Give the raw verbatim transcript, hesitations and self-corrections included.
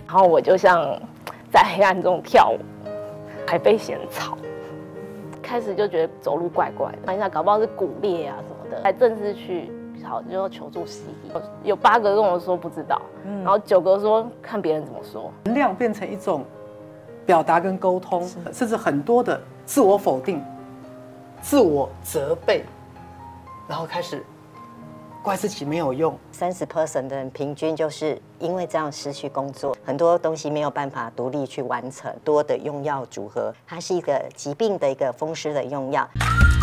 然后我就像在黑暗中跳舞，还被嫌吵。开始就觉得走路怪怪的，看一下搞不好是骨裂啊什么的，才正式去好就求助西医。有八个跟我说不知道，嗯、然后九个说看别人怎么说。 能量变成一种表达跟沟通，甚至很多的自我否定、自我责备，然后开始怪自己没有用。 三十 percent 的人平均就是因为这样失去工作，很多东西没有办法独立去完成，多的用药组合，它是一个疾病的一个风湿的用药。